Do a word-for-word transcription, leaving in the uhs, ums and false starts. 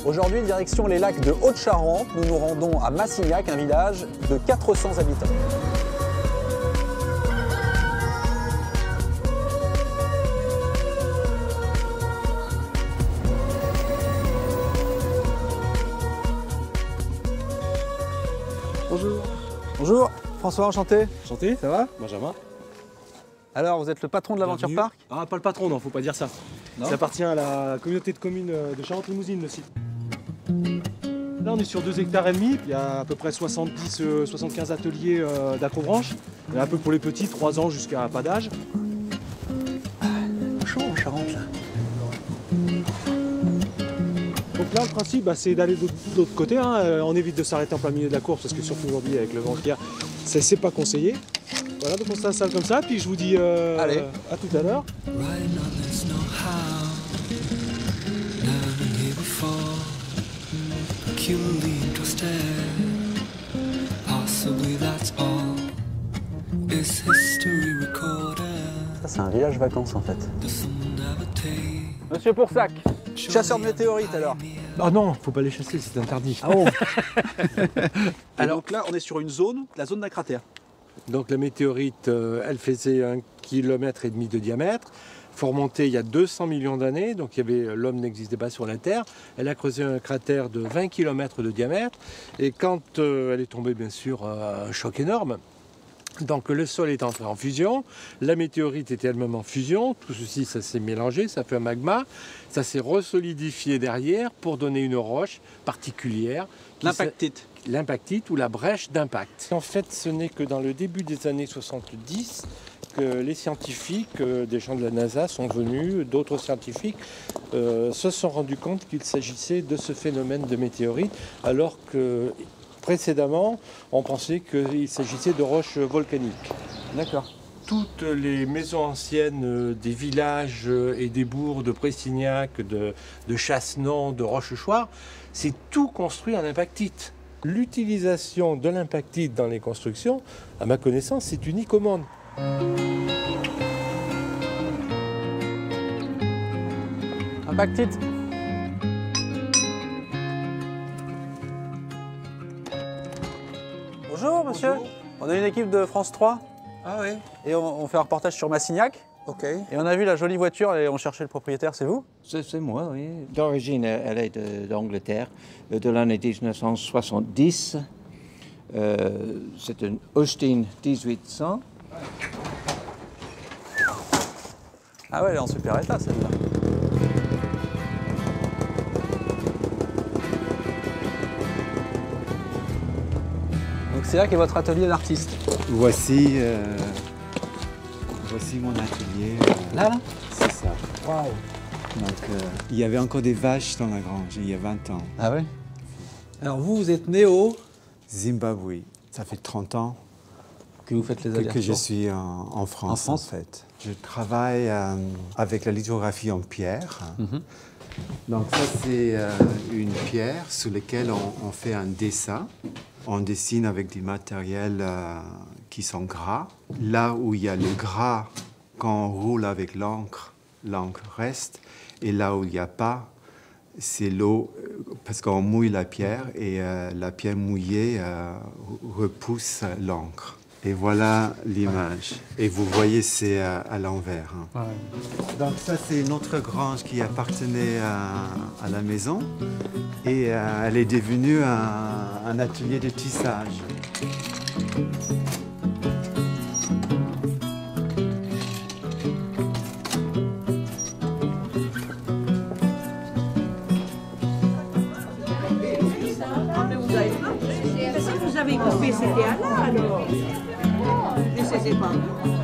Aujourd'hui, direction les lacs de Haute-Charente, nous nous rendons à Massignac, un village de quatre cents habitants. Bonjour. Bonjour, François, enchanté. Enchanté, ça va? Benjamin. Alors, vous êtes le patron de l'Aventure Park? Ah, pas le patron, non, faut pas dire ça. Non. Ça appartient à la communauté de communes de Charente-Limousine, le site. Là, on est sur deux hectares et demi, il y a à peu près soixante-dix à soixante-quinze ateliers d'acrobranche. Il y en a un peu pour les petits, trois ans jusqu'à pas d'âge. Chaud en Charente, là. Donc là, le principe, bah, c'est d'aller de l'autre côté. Hein. On évite de s'arrêter en plein milieu de la course, parce que surtout aujourd'hui, avec le vent qu'il y a, c'est pas conseillé. Voilà, donc on s'installe comme ça, puis je vous dis euh, Allez. à tout à l'heure. Ça, c'est un village vacances en fait. Monsieur Poursac, chasseur de météorites alors. Ah non, faut pas les chasser, c'est interdit. Ah bon. Alors donc là, on est sur une zone, la zone d'un cratère. Donc la météorite, euh, elle faisait un kilomètre et demi de diamètre. Il faut remonter il y a deux cents millions d'années, donc il y avait, l'homme n'existait pas sur la Terre. Elle a creusé un cratère de vingt kilomètres de diamètre. Et quand euh, elle est tombée, bien sûr, un choc énorme. Donc le sol est entré en fusion, la météorite était elle-même en fusion, tout ceci ça s'est mélangé, ça fait un magma, ça s'est resolidifié derrière pour donner une roche particulière. L'impactite. L'impactite ou la brèche d'impact. En fait, ce n'est que dans le début des années soixante-dix que les scientifiques, des gens de la NASA sont venus, d'autres scientifiques euh, se sont rendus compte qu'il s'agissait de ce phénomène de météorite, alors que précédemment, on pensait qu'il s'agissait de roches volcaniques. D'accord. Toutes les maisons anciennes des villages et des bourgs de Pressignac, de, de Chassenon, de Rochechouart, c'est tout construit en impactite. L'utilisation de l'impactite dans les constructions, à ma connaissance, c'est unique au monde. Impactite. Bonjour monsieur. Bonjour. On a une équipe de France trois. Ah oui. Et on, on fait un reportage sur Massignac. Ok. Et on a vu la jolie voiture et on cherchait le propriétaire, c'est vous? C'est moi, oui. D'origine, elle est d'Angleterre, de, de l'année mille neuf cent soixante-dix. Euh, c'est une Holstein dix-huit cents. Ah ouais, elle est en super état celle-là. Donc c'est là qu'est votre atelier d'artiste. Voici, euh, voici mon atelier. euh, Là, là? C'est ça. Waouh. Donc, euh, il y avait encore des vaches dans la grange il y a vingt ans. Ah ouais? Alors vous, vous êtes né au... Zimbabwe. Ça fait trente ans Que vous faites les que, allers-retours. que je suis en, en France, En France en fait. Je travaille euh, avec la lithographie en pierre. Mhm. Donc ça, c'est euh, une pierre sur laquelle on, on fait un dessin. On dessine avec des matériels euh, qui sont gras. Là où il y a le gras, quand on roule avec l'encre, l'encre reste. Et là où il n'y a pas, c'est l'eau, parce qu'on mouille la pierre et euh, la pierre mouillée euh, repousse l'encre. Et voilà l'image. Et vous voyez, c'est à, à l'envers. Hein. Ouais. Donc ça, c'est notre grange qui appartenait à, à la maison. Et euh, elle est devenue un, un atelier de tissage. Vous avez coupé, c'était à là alors. Je ne sais pas.